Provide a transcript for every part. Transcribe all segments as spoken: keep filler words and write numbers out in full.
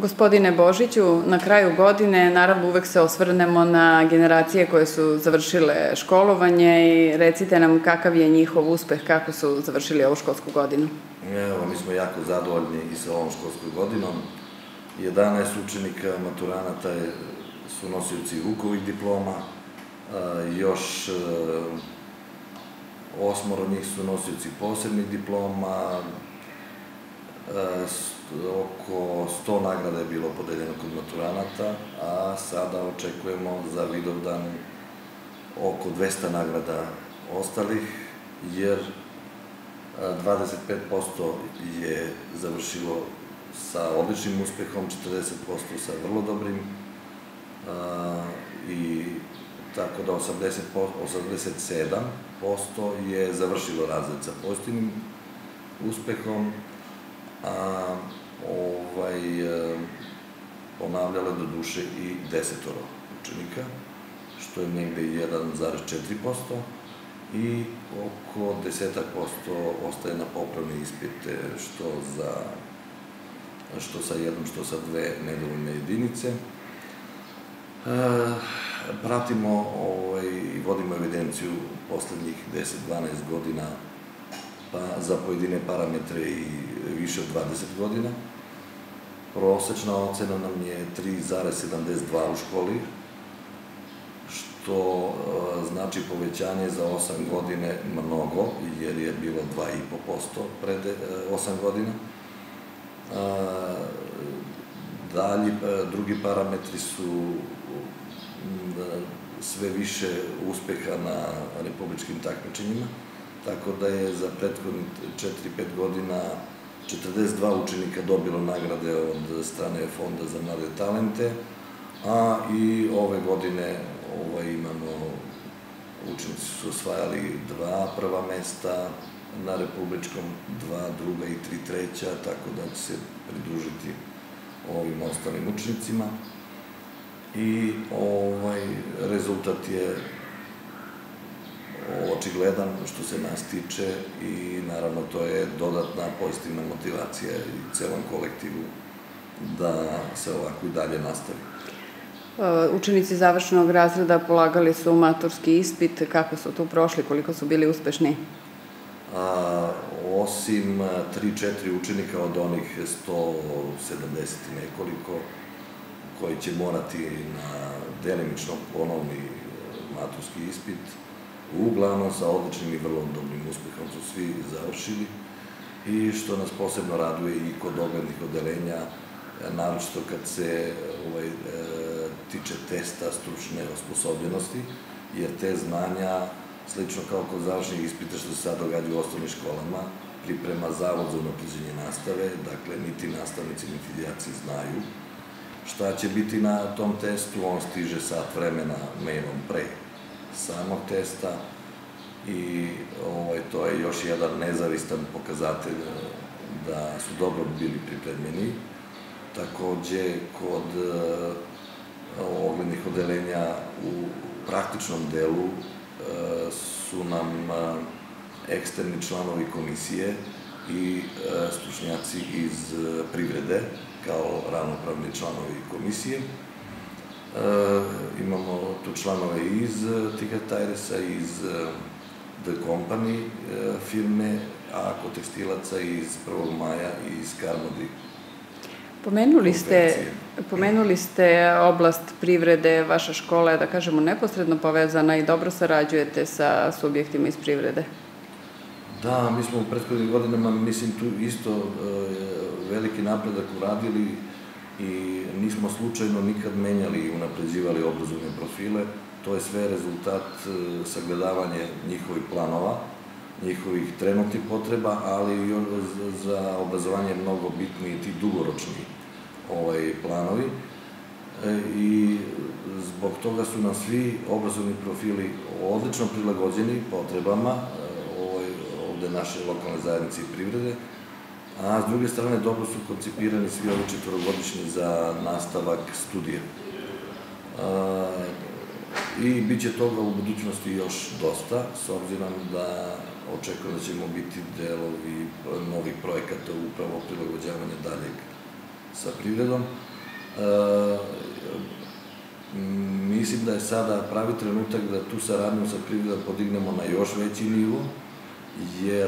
Gospodine Božiću, na kraju godine naravno uvek se osvrnemo na generacije koje su završile školovanje i recite nam kakav je njihov uspeh, kako su završili ovu školsku godinu. Evo, mi smo jako zadovoljni i sa ovom školskom godinom. jedanaest učenika maturanata su nosioci Vukovih diploma, još osmoro njih su nosioci posebnih diploma, oko sto nagrada je bilo podeljeno kod maturanata, a sada očekujemo za Vidovdan oko dvesta nagrada ostalih, jer dvadeset pet posto je završilo sa odličnim uspehom, četrdeset posto sa vrlo dobrim, i tako da osamdeset sedam posto je završilo razred sa pozitivnim uspehom, a ponavljalo je do duše i desetoro učenika, što je negde jedan zarez četiri posto, i oko desetak posto ostaje na popravne ispite, što sa jednom, što sa dve nedovoljne jedinice. Pratimo i vodimo evidenciju poslednjih deset do dvanaest godina za pojedine parametre i više od dvadeset godina. Prosečna ocena nam je tri zarez sedamdeset dva u školi, što znači povećanje za osam godine mnogo, jer je bilo dva i po posto pred osam godina. Dalji, drugi parametri su sve više uspeha na republičkim takmičenjima, tako da je za prethodnih četiri do pet godina četrdeset dva učenika dobilo nagrade od strane Fonda za mlade talente, a i ove godine imamo, učenici su osvajali dva prva mesta na republičkom, dva druga i tri treća, tako da će se pridružiti ovim ostalim učenicima. I rezultat je očigledan što se nas tiče i naravno to je dodatna pozitivna motivacija i celom kolektivu da se ovako i dalje nastavi. Učenici završenog razreda polagali su maturski ispit. Kako su tu prošli? Koliko su bili uspešni? Osim tri do četiri učenika od onih sto sedamdeset i nekoliko koji će morati na delimično ponovni maturski ispit, uglavnom sa odličnim i vrlo dobrim uspehom su svi završili, i što nas posebno raduje i kod oglednih odeljenja, naročito kad se tiče testa stručne osposobljenosti, jer te znanja, slično kao kod završenih ispita što se sad događa u osnovnim školama, priprema Zavod za unapređenje nastave, dakle niti nastavnici niti đaci znaju šta će biti na tom testu. On stiže sat vremena mailom pre samog testa i to je još jedan nezavistan pokazatelj da su dobro bili pripremljeni. Takođe, kod oglednih odeljenja u praktičnom delu su nam eksterni članovi komisije i stručnjaci iz privrede kao ravnopravni članovi komisije. Imamo tu članove iz Tigatajresa, iz The Company firme, a kod tekstilaca iz prvog maja i iz Karmody. Pomenuli ste oblast privrede, vaša škola je, da kažemo, neposredno povezana i dobro sarađujete sa subjektima iz privrede. Da, mi smo u prethodnim godinama, mislim, tu isto veliki napredak uradili i nismo slučajno nikad menjali i unapređivali obrazovne profile. To je sve rezultat sagledavanja njihovih planova, njihovih trenutnih potreba, ali i za obrazovanje mnogo bitni i ti dugoročni planovi. I zbog toga su nam svi obrazovni profili odlično prilagođeni potrebama ovde naše lokalne zajednice i privrede, a s druge strane dobro su koncipirani svi ovi četvorogodišnji za nastavak studija. I bit će toga u budućnosti još dosta, s obzirom da očekujem da ćemo biti delovi novih projekata upravo prilagođavanja daljeg sa privredom. Mislim da je sada pravi trenutak da tu saradnju sa privredom podignemo na još veći nivo, jer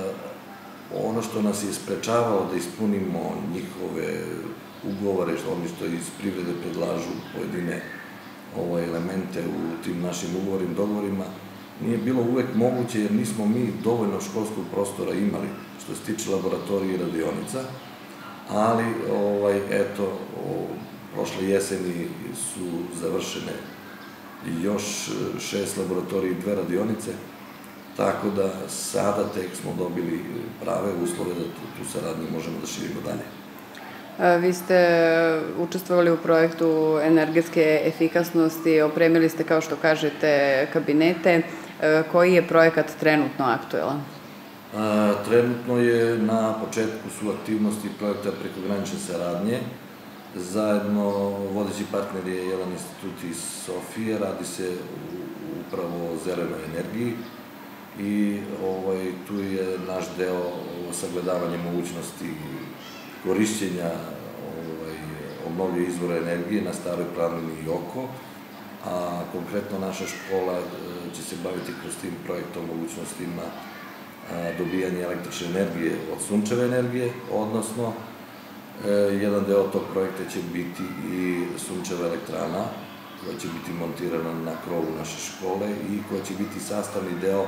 ono što nas je sprečavalo da ispunimo njihove ugovore, oni što iz privrede predlažu pojedine elemente u tim našim ugovornim dogovorima, nije bilo uvek moguće jer nismo mi dovoljno školskog prostora imali što se tiče laboratorije i radionica, ali eto, prošle jeseni su završene još šest laboratorija i dve radionice, tako da sada tek smo dobili prave uslove da tu saradnju možemo da širimo dalje. Vi ste učestvovali u projektu energetske efikasnosti, opremili ste, kao što kažete, kabinete. Koji je projekat trenutno aktuelan? Trenutno je na početku su aktivnosti projekta prekogranične saradnje. Zajedno vodeći partner je jedan institut iz Sofije, radi se upravo o zelenoj energiji i tu je naš deo sagledavanja mogućnosti korišćenja obnovljivih izvora energije na Staroj planini i oko, a konkretno naša škola će se baviti kroz tim projektom mogućnostima dobijanja električne energije od sunčeve energije, odnosno jedan deo tog projekta će biti i sunčeva elektrana koja će biti montirana na krovu naše škole i koja će biti sastavni deo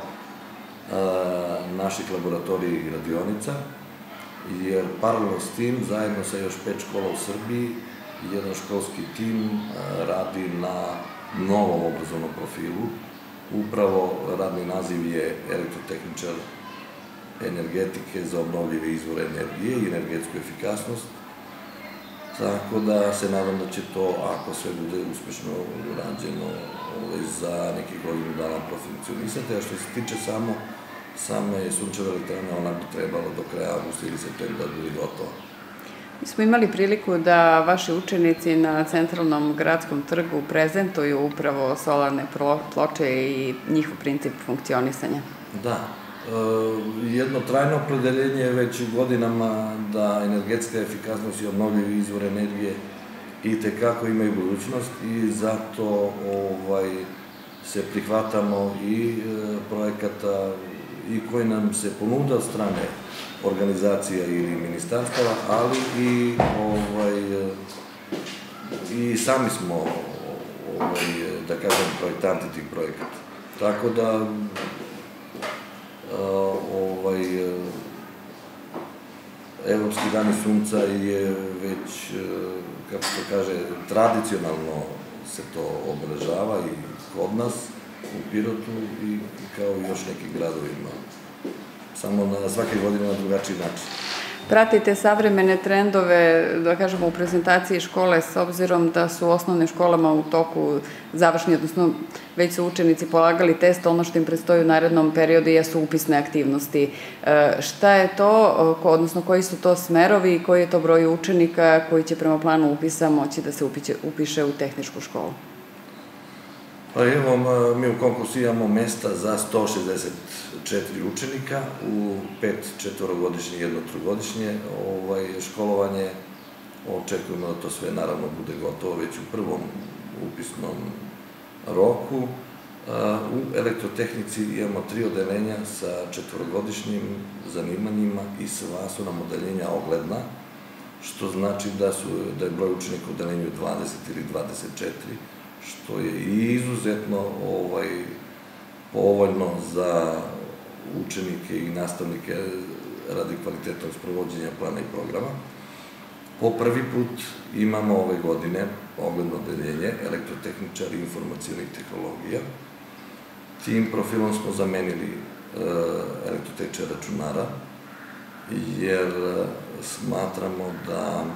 naših laboratorija i radionica, jer paralelno s tim, zajedno sa još pet škola u Srbiji, jedan školski tim radi na novom obrazovnom profilu. Upravo radni naziv je elektrotehničar energetike za obnovljive izvore energije i energetsku efikasnost, tako da se nadam da će to, ako sve bude uspešno urađeno, za nekih godinu dana profunkcionisati, a što se tiče samo same sunčeve elektrane, ona bi trebala do kraja avgusta ili septembra da bude gotova. Mi smo imali priliku da vaši učenici na Centralnom gradskom trgu prezentuju upravo solarne ploče i njihov princip funkcionisanja. Da. Jedno trajno opredeljenje je već godinama da energetska efikasnost i obnovljivi izvor energije i tekako imaju budućnost i zato se prihvatamo i projekata i koji nam se ponuda od strane organizacija ili ministarstava, ali i sami smo, da kažem, projektanti tih projekata. Tako da Evropski dani sunca je već, kako se kaže, tradicionalno se to obeležava i kod nas u Pirotu i kao i još nekim gradovima, samo na svake godine na drugačiji način. Pratite savremene trendove, da kažemo, u prezentaciji škole, s obzirom da su u osnovnim školama u toku završni, odnosno već su učenici polagali test, ono što im predstoji u narednom periodu jesu upisne aktivnosti. Šta je to, odnosno koji su to smerovi i koji je to broj učenika koji će prema planu upisa moći da se upiše u tehničku školu? Pa evo, mi u konkursu imamo mesta za sto šezdeset četiri učenika u pet četvorogodišnje i jedno trogodišnje školovanje. Očekujemo da to sve naravno bude gotovo već u prvom upisnom roku. U elektrotehnici imamo tri odeljenja sa četvorogodišnjim zanimanjima i sva su nam odeljenja ogledna, što znači da je broj učenika u odeljenju dvadeset ili dvadeset četiri, što je i izuzetno povoljno za učenike i nastavnike radi kvalitetnog sprovođenja plana i programa. Po prvi put imamo ove godine ogledno odeljenje elektrotehničar i informacionih tehnologija. Tim profilom smo zamenili elektrotehničar računara, jer smatramo da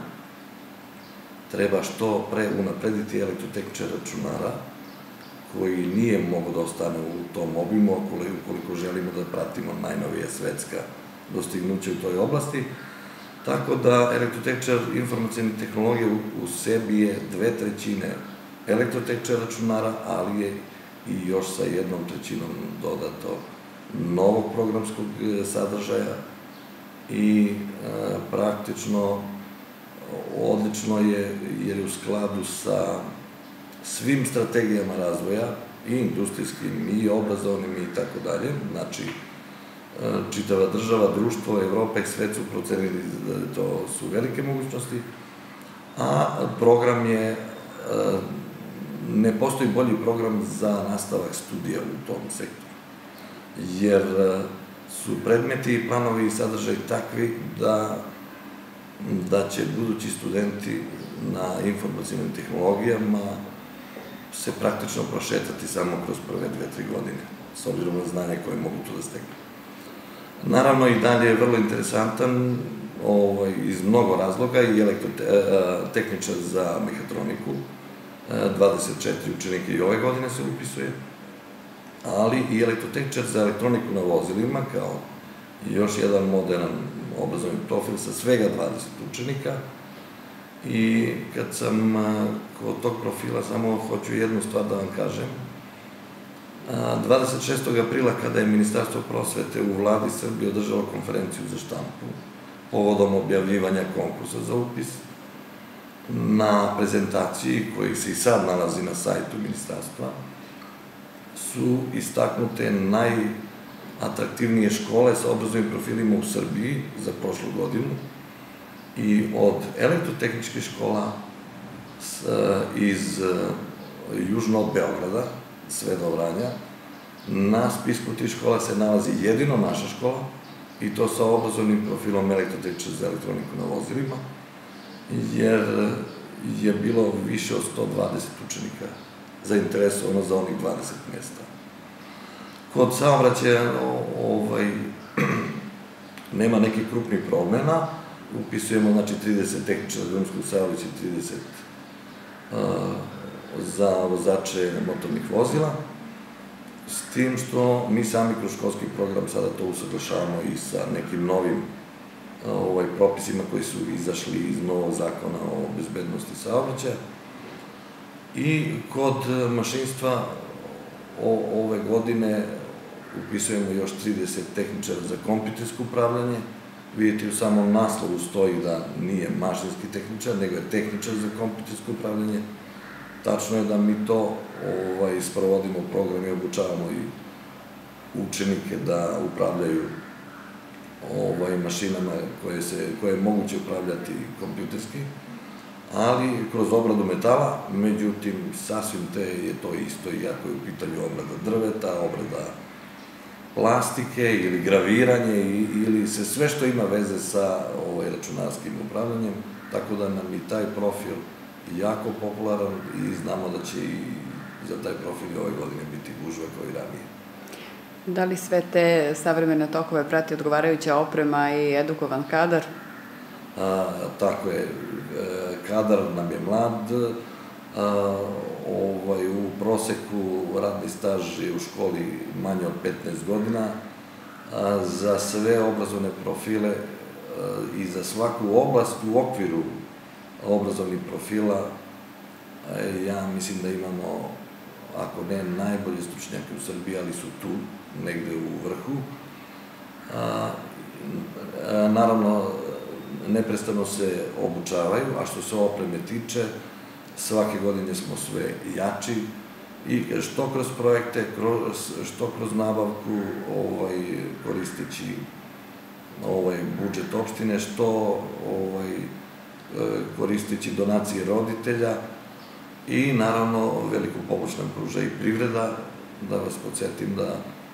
treba što pre unaprediti elektrotehničar računara, koji nije mogo da ostane u tom obimu, ukoliko želimo da pratimo najnovije svetska dostignuća u toj oblasti. Tako da elektrotehničar informacione tehnologije u sebi je dve trećine elektrotehničar računara, ali je i još sa jednom trećinom dodato novog programskog sadržaja i praktično odlično je jer je u skladu sa svim strategijama razvoja, i industrijskim, i obrazovnim, i tako dalje. Znači, čitava država, društvo, Evropa i svet su procenili da to su velike mogućnosti, a program je, ne postoji bolji program za nastavak studija u tom sektoru, jer su predmeti, planovi i sadržaj takvi da da će budući studenti na informacijnim tehnologijama se praktično prošetati samo kroz prve dve, tri godine, s obzirom na znanje koje mogu tu da steknu. Naravno, i dalje je vrlo interesantan iz mnogo razloga i elektrotehničar za mehatroniku, dvadeset četiri učenika i ove godine se upisuje, ali i elektrotehničar za elektroniku na vozilima, kao još jedan moderan obrazovni profil sa svega dvadeset učenika. I kad sam kod tog profila, samo hoću jednu stvar da vam kažem. dvadeset šestog aprila, kada je Ministarstvo prosvete u Vladi Srbije održalo konferenciju za štampu povodom objavljivanja konkursa za upis, na prezentaciji, koji se i sad nalazi na sajtu Ministarstva, su istaknute najatraktivnije škole sa obrazovnim profilima u Srbiji za prošlu godinu, i od elektrotehničkih škola iz južno od Beograda, sve do Vranja, na spisku tih škola se nalazi jedino naša škola, i to sa obrazovnim profilom elektrotehničar za elektroniku na vozilima, jer je bilo više od sto dvadeset učenika zainteresovano za onih dvadeset mesta. Kod saobraćaja nema nekih krupnih promena, upisujemo, znači, trideset tehničara za drumskog saobraćaja i trideset za vozače motornih vozila, s tim što mi sami kroz školski program sada to usaglašavamo i sa nekim novim propisima koji su izašli iz novog zakona o bezbednosti saobraćaja. I kod mašinstva ove godine upisujemo još trideset tehničara za kompjutersko upravljanje. Vidite, u samom naslovu stoji da nije mašinski tehničar, nego je tehničar za kompjutersko upravljanje. Tačno je da mi to sprovodimo program i obučavamo i učenike da upravljaju mašinama koje je moguće upravljati kompjuterski, ali kroz obradu metala. Međutim, sasvim te je to isto, iako je u pitanju obrada drveta, obrada plastike ili graviranje ili sve što ima veze sa računarskim upravljanjem, tako da nam i taj profil jako popularan i znamo da će i za taj profil ove godine biti gužva kao i ranije. Da li sve te savremene tokove prati odgovarajuća oprema i edukovan kadar? Tako je. Kadar nam je mlad. U proseku radni staž je u školi manje od petnaest godina. Za sve obrazovne profile i za svaku oblast u okviru obrazovnih profila, ja mislim da imamo, ako ne najbolje stručnjake u Srbiji, ali su tu, negde u vrhu. Naravno, neprestano se obučavaju, a što se opreme tiče, svake godine smo sve jači, i što kroz projekte, što kroz nabavku, koristeći budžet opštine, što koristeći donacije roditelja, i naravno veliku pomoć nam pruža i privreda. Da vas podsjetim da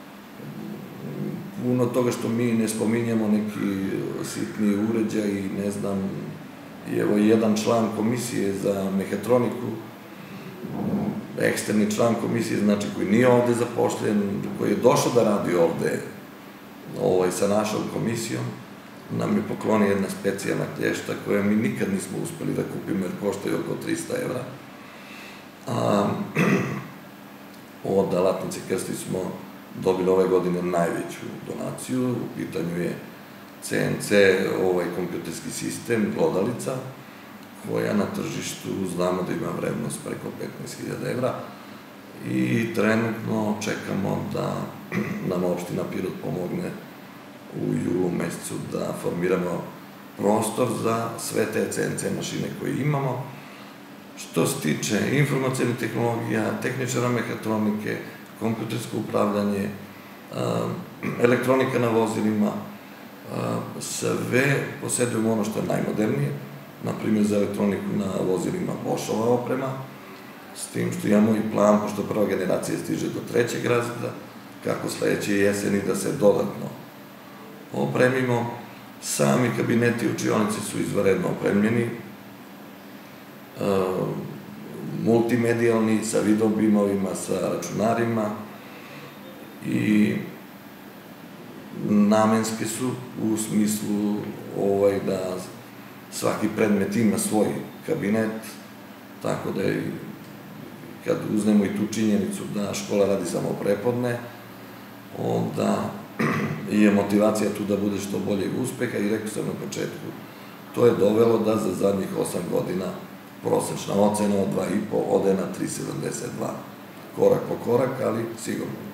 puno toga što mi ne spominjamo, neki sitni uređaj i ne znam, i evo jedan član komisije za mehatroniku, eksterni član komisije, znači koji nije ovde zapošljen, koji je došao da radi ovde sa našom komisijom, nam je poklonio jedna specijalna klješta koja mi nikad nismo uspeli da kupimo jer koštaju oko trista evra. Od Alatnice Krstić smo dobili ove godine najveću donaciju. U pitanju je C N C, kompjuterski sistem, glodalica, koja na tržištu znamo da ima vrednost preko petnaest hiljada evra, i trenutno čekamo da nam opština Pirot pomogne u julu mesecu da formiramo prostor za sve te C N C mašine koje imamo. Što se tiče informacijnih tehnologija, tehničara mehatronike, kompjutersko upravljanje, elektronika na vozilima, sve posjedujemo ono što je najmodernije, na primjer za elektroniku na vozilima Boschova oprema, s tim što imamo i plan, pošto prva generacija stiže do trećeg razreda, kako sledeće jeseni da se dodatno opremimo. Sami kabineti učionice su izvanredno opremljeni, multimedijalni, sa videobimovima, sa računarima i namenske su u smislu da svaki predmet ima svoj kabinet, tako da kad uznemo i tu činjenicu da škola radi samo prepodne, onda je motivacija tu da bude što bolje uspeha i rekao sam na početku, to je dovelo da za zadnjih osam godina prosečna ocena od dva i po ode na tri zarez sedamdeset dva. Korak po korak, ali sigurno.